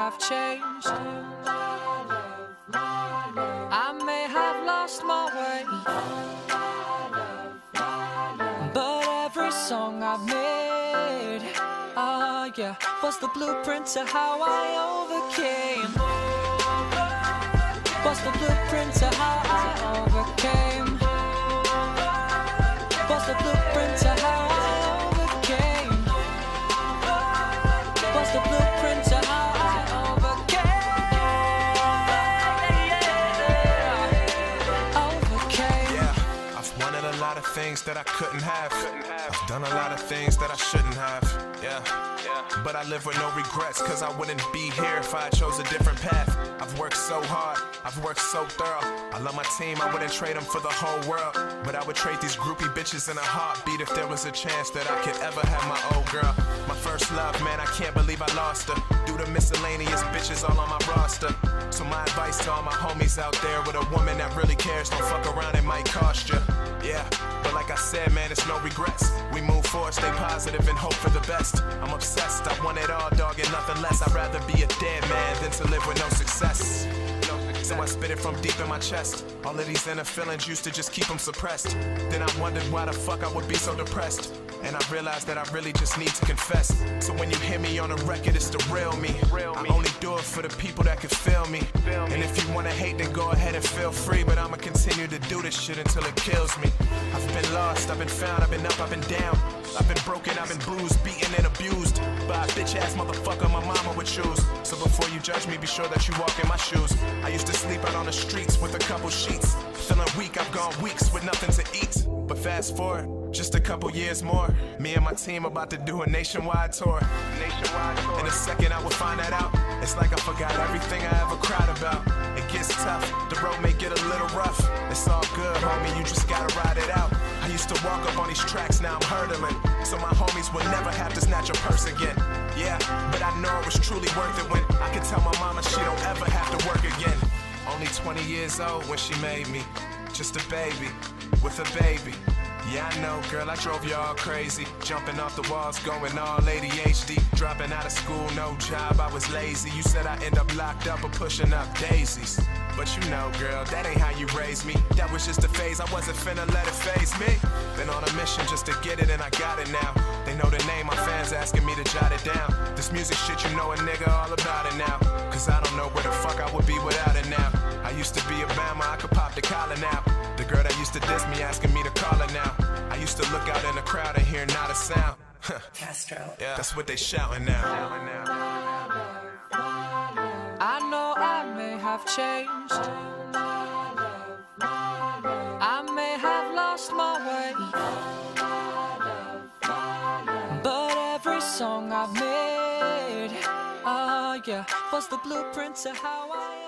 have changed. I may have lost my way, but every song I've made, yeah, was the blueprint to how I overcame. Was the blueprint to how I overcame. Was the blueprint to how I overcame. Was the blueprint to how I overcame. Yeah, I've wanted a lot of things that I couldn't have. I've done a lot of things that I shouldn't have. Yeah. But I live with no regrets, cause I wouldn't be here if I chose a different path. I've worked so hard, I've worked so thorough. I love my team, I wouldn't trade them for the whole world. But I would trade these groupie bitches in a heartbeat if there was a chance that I could ever have my old girl. My first love, man, I can't believe I lost her. Due to miscellaneous bitches all on my roster. So my advice to all my homies out there, with a woman that really cares, don't fuck around, it might cost you. Yeah, but like I said, man, it's no regrets. We move forward, stay positive and hope for the best. I'm obsessed, I want it all, dog, and nothing less. I'd rather be a dead man than to live with no success. So I spit it from deep in my chest. All of these inner feelings used to just keep them suppressed. Then I wondered why the fuck I would be so depressed. And I realized that I really just need to confess. So when you hear me on a record, it's the real me. I only do it for the people that can feel me. And if you wanna hate, then go ahead and feel free. But I'ma continue to do this shit until it kills me. I've been lost, I've been found, I've been up, I've been down. I've been broken, I've been bruised, beaten and abused by a bitch-ass motherfucker my mama would choose. So before you judge me, be sure that you walk in my shoes. I used to sleep out on the streets with a couple sheets. Feeling weak, I've gone weeks with nothing to eat. But fast forward, just a couple years more, me and my team about to do a nationwide tour. In a second I will find that out. It's like I forgot everything I ever cried about. It gets tough, the road may get a little rough. It's all good, homie, you just gotta ride it out. I used to walk up on these tracks, now I'm hurdling. So my homies will never have to snatch a purse again. Yeah, but I know it was truly worth it when I could tell my mama she don't ever have to work again. Only 20 years old when she made me, just a baby, with a baby. Yeah, I know, girl, I drove you all crazy. Jumping off the walls, going all ADHD. Dropping out of school, no job, I was lazy. You said I'd end up locked up or pushing up daisies. But you know, girl, that ain't how you raised me. That was just a phase, I wasn't finna let it faze me. Been on a mission just to get it and I got it now. They know the name, my fans asking me to jot it down. This music shit, you know a nigga all about it now. Cause I don't know where the fuck I would be without it now. I used to be a Bama, I could pop the collar now. The girl that used to diss me asking me to call her now. I used to look out in the crowd and hear not a sound. Castro. Yeah, that's what they shouting now. I know I may have changed. I may have lost my way, but every song I've made, yeah, was the blueprint to how I